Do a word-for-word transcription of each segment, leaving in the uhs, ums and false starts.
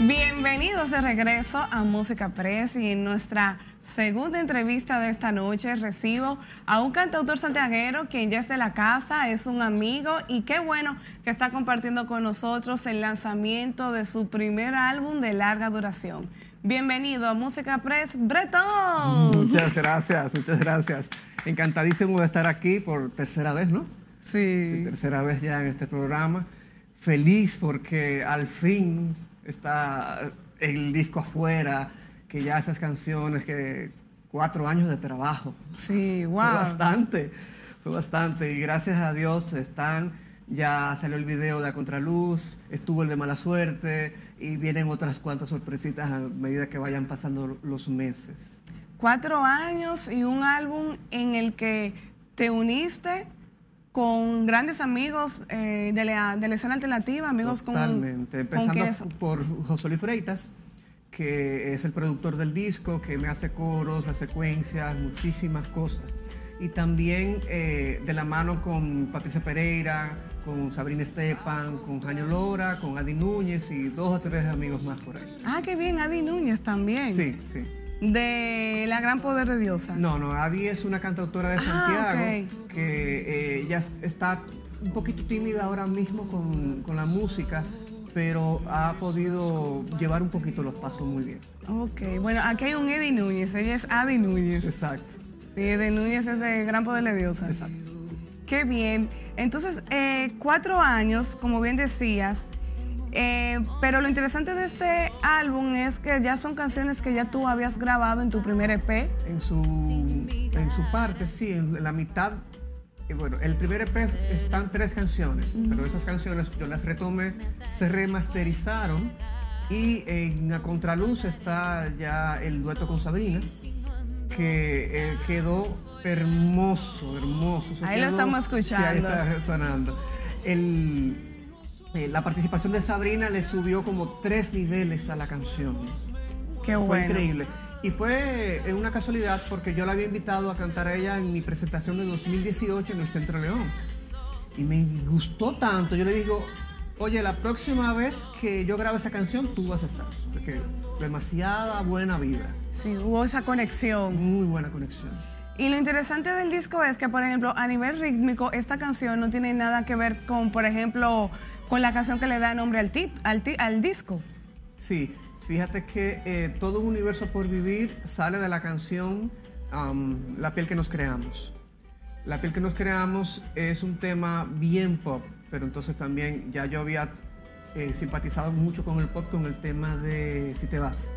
Bienvenidos de regreso a Música Press, y en nuestra segunda entrevista de esta noche recibo a un cantautor santiaguero quien ya es de la casa, es un amigo, y qué bueno que está compartiendo con nosotros el lanzamiento de su primer álbum de larga duración. Bienvenido a Música Press, Bretón. Muchas gracias, muchas gracias. Encantadísimo de estar aquí por tercera vez, ¿no? Sí. Sí, tercera vez ya en este programa. Feliz porque al fin está el disco afuera, que ya esas canciones, que cuatro años de trabajo. Sí, wow. Fue bastante, fue bastante. Y gracias a Dios están, ya salió el video de A Contraluz, estuvo el de Mala Suerte, y vienen otras cuantas sorpresitas a medida que vayan pasando los meses. Cuatro años y un álbum en el que te uniste con grandes amigos eh, de, la, de la escena alternativa, amigos Totalmente. con... Empezando con quienes... por José Luis Freitas, que es el productor del disco, que me hace coros, las secuencias, muchísimas cosas. Y también eh, de la mano con Patricia Pereira, con Sabrina Estepan, con Jaño Lora, con Adi Núñez y dos o tres amigos más por ahí. Ah, qué bien, Adi Núñez también. Sí, sí. De La Gran Poder de Diosa. No, no, Adi es una cantautora de ah, Santiago, okay. que eh, ya está un poquito tímida ahora mismo con, con la música, pero ha podido llevar un poquito los pasos muy bien. Ok, bueno, aquí hay un Eddie Núñez, ella es Adi Núñez. Exacto. Sí, Eddie Núñez es de Gran Poder de Diosa. Exacto. Qué bien. Entonces, eh, cuatro años, como bien decías, eh, pero lo interesante de este álbum es que ya son canciones que ya tú habías grabado en tu primer E P. En su, en su parte, sí, en la mitad. Y bueno, el primer E P están tres canciones, mm. pero esas canciones yo las retomé, se remasterizaron, y en A Contraluz está ya el dueto con Sabrina, que eh, quedó hermoso, hermoso. Ahí quedó, lo estamos escuchando. Sí, ahí está sonando. El, eh, la participación de Sabrina le subió como tres niveles a la canción. Qué Fue bueno. increíble. Y fue una casualidad porque yo la había invitado a cantar a ella en mi presentación de dos mil dieciocho en el Centro León. Y me gustó tanto, yo le digo, oye, la próxima vez que yo grabe esa canción, tú vas a estar. Porque demasiada buena vibra. Sí, hubo esa conexión. Muy buena conexión. Y lo interesante del disco es que, por ejemplo, a nivel rítmico, esta canción no tiene nada que ver con, por ejemplo, con la canción que le da nombre al, tit, al, tit, al disco. Sí. Fíjate que eh, Todo un universo por vivir sale de la canción um, La piel que nos creamos. La piel que nos creamos es un tema bien pop, pero entonces también ya yo había eh, simpatizado mucho con el pop, con el tema de Si te vas.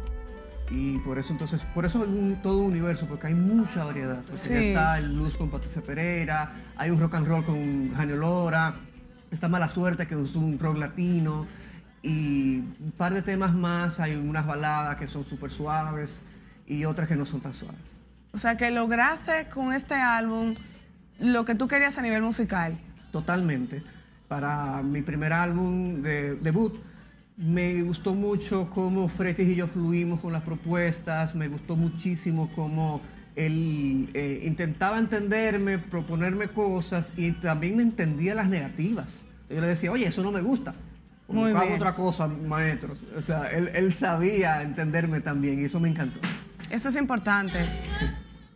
Y por eso entonces, por eso es un, todo un universo, porque hay mucha variedad. Porque sí. ya está el blues con Patricia Pereira, hay un rock and roll con Jaño Lora, está Mala Suerte, que es un rock latino, y un par de temas más, hay unas baladas que son súper suaves y otras que no son tan suaves. O sea, que lograste con este álbum lo que tú querías a nivel musical. Totalmente. Para mi primer álbum de debut, me gustó mucho cómo Fretis y yo fluimos con las propuestas, me gustó muchísimo cómo él eh, intentaba entenderme, proponerme cosas, y también me entendía las negativas. Yo le decía, oye, eso no me gusta. Muy hago bien. otra cosa, maestro. O sea, él, él sabía entenderme también, y eso me encantó. Eso es importante. Sí.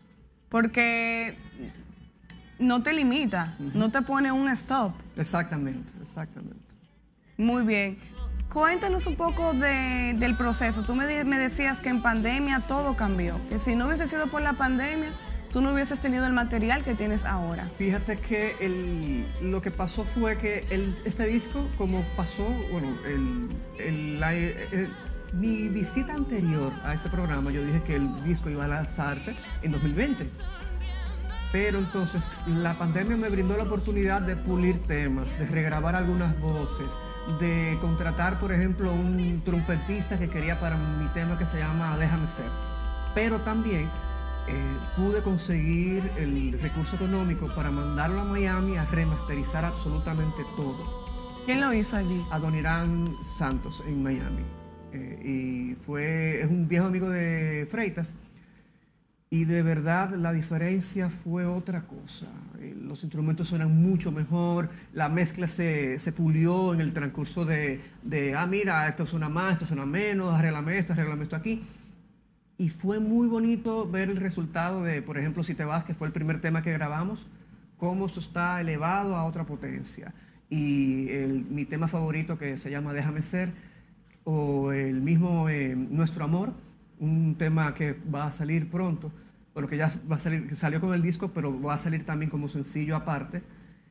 Porque no te limita, uh-huh. no te pone un stop. Exactamente, exactamente. Muy bien. Cuéntanos un poco de, del proceso. Tú me, me decías que en pandemia todo cambió, que si no hubiese sido por la pandemia, tú no hubieses tenido el material que tienes ahora. Fíjate que el, lo que pasó fue que el, este disco, como pasó, bueno, el, el, la, el, mi visita anterior a este programa, yo dije que el disco iba a lanzarse en dos mil veinte. Pero entonces la pandemia me brindó la oportunidad de pulir temas, de regrabar algunas voces, de contratar, por ejemplo, un trompetista que quería para mi tema que se llama Déjame Ser. Pero también Eh, pude conseguir el recurso económico para mandarlo a Miami a remasterizar absolutamente todo. ¿Quién lo hizo allí? Adoniran Santos en Miami. Eh, y fue, es un viejo amigo de Freitas, y de verdad la diferencia fue otra cosa. los instrumentos suenan mucho mejor, la mezcla se, se pulió en el transcurso de, de, ah, mira, esto suena más, esto suena menos, arréglame esto, arréglame esto aquí. Y fue muy bonito ver el resultado de, por ejemplo, Si te vas, que fue el primer tema que grabamos, cómo eso está elevado a otra potencia. Y el, mi tema favorito, que se llama Déjame Ser, o el mismo eh, Nuestro Amor, un tema que va a salir pronto, bueno, que ya va a salir, que salió con el disco, pero va a salir también como sencillo aparte,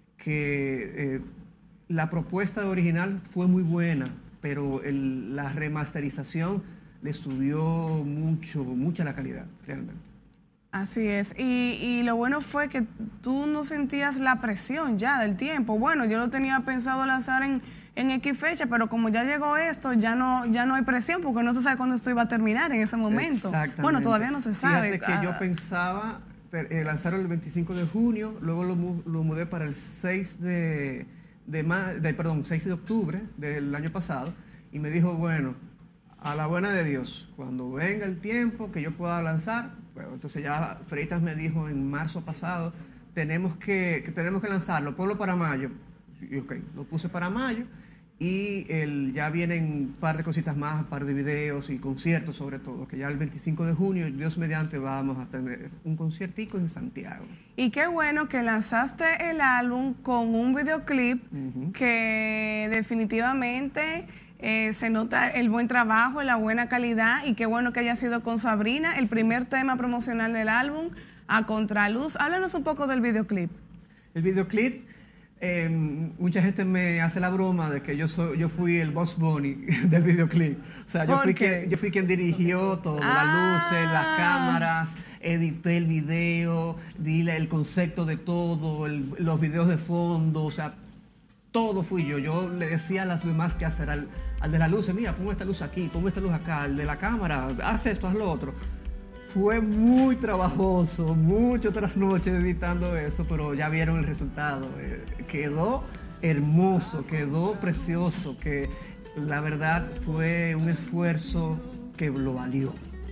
que eh, la propuesta original fue muy buena, pero el, la remasterización le subió mucho, mucha la calidad, realmente. Así es, y, y lo bueno fue que tú no sentías la presión ya del tiempo. Bueno, yo lo tenía pensado lanzar en, en X fecha, pero como ya llegó esto, ya no, ya no hay presión, porque no se sabe cuándo esto iba a terminar en ese momento. Exactamente. Bueno, todavía no se sabe. Fíjate que ah. yo pensaba eh, lanzarlo el veinticinco de junio, luego lo, lo mudé para el seis de, de, de, perdón, seis de octubre del año pasado, y me dijo, bueno, a la buena de Dios, cuando venga el tiempo que yo pueda lanzar, bueno, entonces ya Freitas me dijo en marzo pasado, tenemos que, que tenemos que lanzarlo, ponlo para mayo. Y ok, lo puse para mayo, y el, ya vienen un par de cositas más, un par de videos y conciertos sobre todo, que ya el veinticinco de junio, Dios mediante, vamos a tener un conciertico en Santiago. Y qué bueno que lanzaste el álbum con un videoclip uh-huh. que definitivamente... Eh, se nota el buen trabajo, la buena calidad, y qué bueno que haya sido con Sabrina, el primer tema promocional del álbum, A Contraluz. Háblanos un poco del videoclip. El videoclip, eh, mucha gente me hace la broma de que yo soy, yo fui el Bugs Bunny del videoclip. O sea, yo fui, quien, yo fui quien dirigió todo, ah. las luces, las cámaras, edité el video, di el concepto de todo, el, los videos de fondo, o sea, todo fui yo. Yo le decía a las demás qué hacer, al, al de la luz, mira, pongo esta luz aquí, pongo esta luz acá, al de la cámara, haz esto, haz lo otro. Fue muy trabajoso, mucho trasnoche editando eso, pero ya vieron el resultado. Eh, quedó hermoso, quedó precioso, que la verdad fue un esfuerzo que lo valió.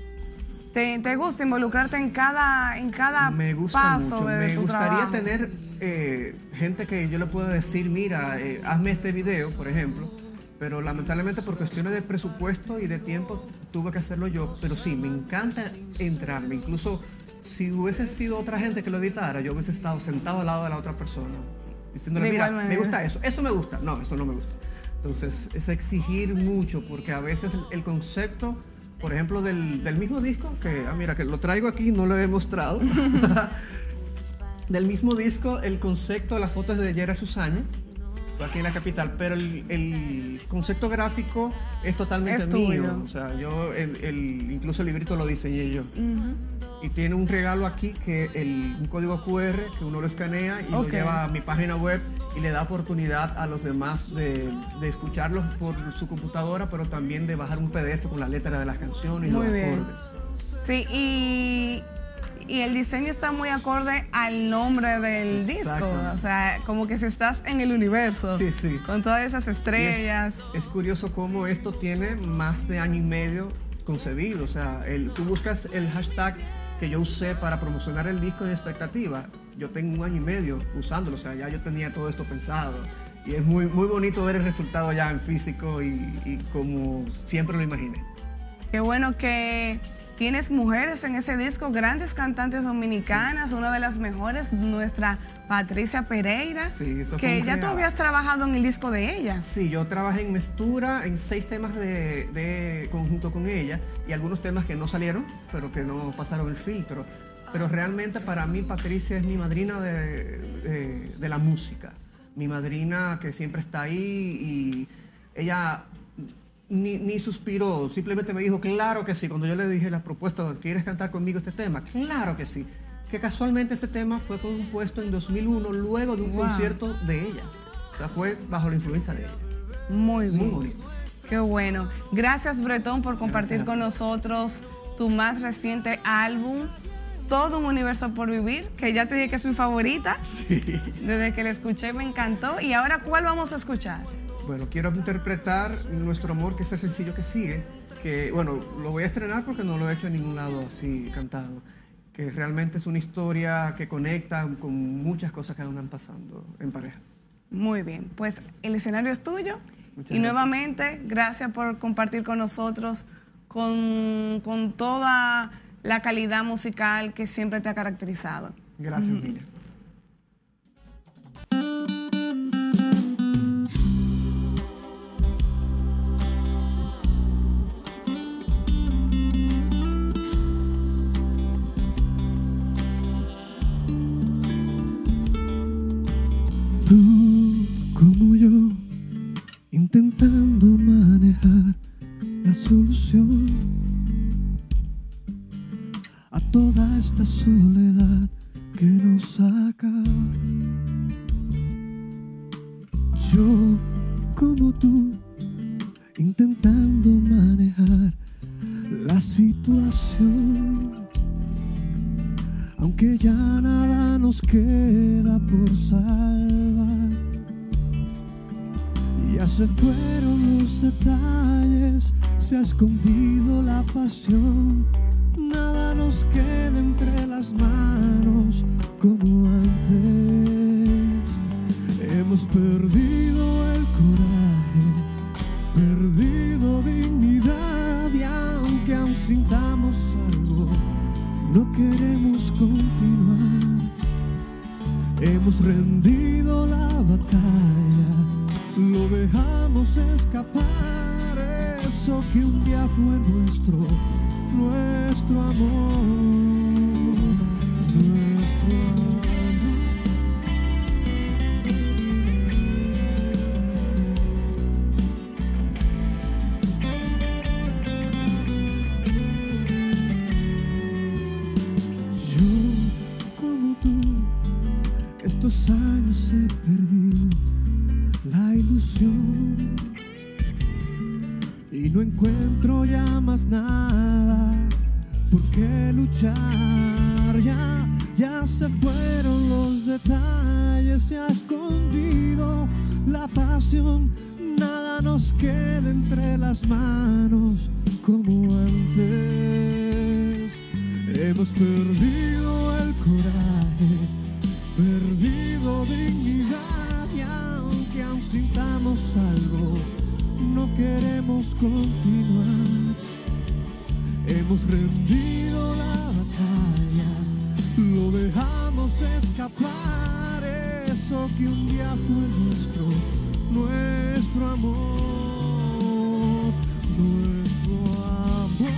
¿Te, te gusta involucrarte en cada, en cada Me gusta paso mucho. de, de Me tu gustaría trabajo? tener eh, gente que yo le pueda decir, mira, eh, hazme este video, por ejemplo, pero lamentablemente por cuestiones de presupuesto y de tiempo tuve que hacerlo yo, pero sí, me encanta entrarme. Incluso si hubiese sido otra gente que lo editara, yo hubiese estado sentado al lado de la otra persona, diciéndole, mira, me gusta eso, eso me gusta, no, eso no me gusta. Entonces, es exigir mucho, porque a veces el, el concepto, por ejemplo, del, del mismo disco, que, ah, mira, que lo traigo aquí, no lo he mostrado, del mismo disco, el concepto, las fotos de Yera Susaña, aquí en la capital, pero el, el concepto gráfico es totalmente es mío. tuyo. O sea, yo, el, el, incluso el librito lo diseñé yo. Uh-huh. Y tiene un regalo aquí, que el, un código Q R, que uno lo escanea y okay. lo lleva a mi página web y le da oportunidad a los demás de, de escucharlos por su computadora, pero también de bajar un P D F con la letra de las canciones y muy los bien. acordes. Sí, y... Y el diseño está muy acorde al nombre del disco, o sea, como que si estás en el universo, sí, sí. con todas esas estrellas. Es, es curioso cómo esto tiene más de año y medio concebido, o sea, el, tú buscas el hashtag que yo usé para promocionar el disco en expectativa, yo tengo un año y medio usándolo, o sea, ya yo tenía todo esto pensado. Y es muy, muy bonito ver el resultado ya en físico y, y como siempre lo imaginé. Qué bueno que... Tienes mujeres en ese disco, grandes cantantes dominicanas, sí. Una de las mejores, nuestra Patricia Pereira, sí, eso que fue ya tú habías trabajado en el disco de ella. Sí, yo trabajé en Mestura, en seis temas de, de conjunto con ella, y algunos temas que no salieron, pero que no pasaron el filtro. Pero realmente para mí Patricia es mi madrina de, de, de la música, mi madrina que siempre está ahí, y ella... Ni, ni suspiró, simplemente me dijo, claro que sí. Cuando yo le dije la propuesta, ¿quieres cantar conmigo este tema? Claro que sí. Que casualmente ese tema fue compuesto en dos mil uno, luego de un wow. concierto de ella. O sea, fue bajo la influencia de ella. Muy bien. Muy bonito. Qué bueno. Gracias, Bretón, por compartir con nosotros tu más reciente álbum, Todo un universo por vivir, que ya te dije que es mi favorita. Sí. Desde que la escuché me encantó. Y ahora, ¿cuál vamos a escuchar? Bueno, quiero interpretar Nuestro Amor, que es el sencillo que sigue, que, bueno, lo voy a estrenar porque no lo he hecho en ningún lado así cantado, que realmente es una historia que conecta con muchas cosas que andan pasando en parejas. Muy bien, pues el escenario es tuyo. Muchas y gracias. Nuevamente, gracias por compartir con nosotros con, con toda la calidad musical que siempre te ha caracterizado. Gracias, Mm. Miriam. Tú como yo, intentando manejar la solución a toda esta soledad que nos acaba. Yo como tú, intentando manejar la situación, aunque ya nada nos queda por salvar. Ya se fueron los detalles, se ha escondido la pasión, nada nos queda entre las manos como antes. Hemos perdido el coraje, perdido dignidad, y aunque aún sintamos algo, no queremos continuar. Hemos rendido la batalla, lo dejamos escapar, eso que un día fue nuestro, nuestro amor, nuestro amor. Yo, como tú, estos años he perdido la ilusión y no encuentro ya más nada por qué luchar. Ya, ya se fueron los detalles, se ha escondido la pasión, nada nos queda entre las manos como antes. Hemos perdido el coraje, perdido dignidad, y aunque aún sintamos algo, no queremos continuar. Hemos rendido la batalla, lo dejamos escapar, eso que un día fue nuestro, nuestro amor, nuestro amor.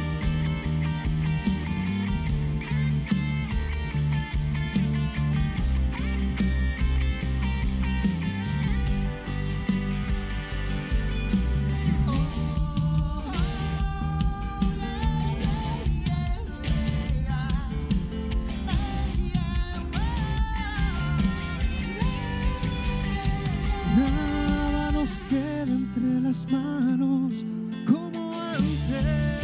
Nada nos queda entre las manos como antes.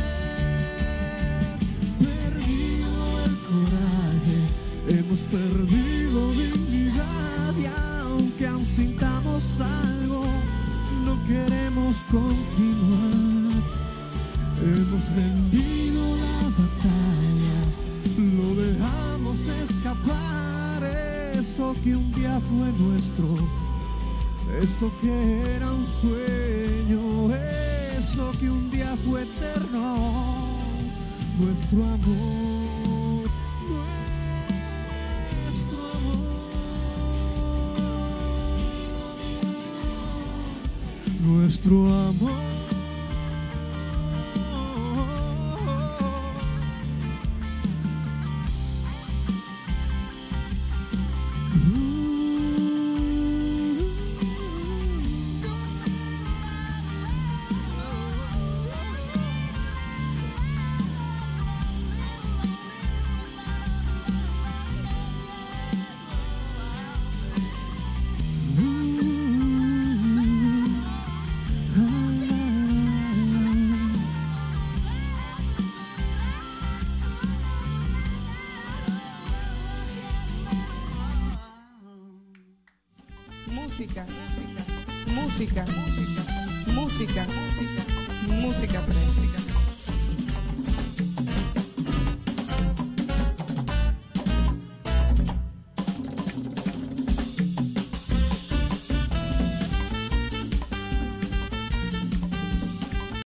Perdido el coraje, hemos perdido dignidad, y aunque aún sintamos algo, no queremos continuar. Hemos rendido la batalla, lo dejamos escapar, eso que un día fue nuestro, eso que era un sueño, eso que un día fue eterno, nuestro amor, nuestro amor, nuestro amor. Música, música, música, música, música, música, música, música.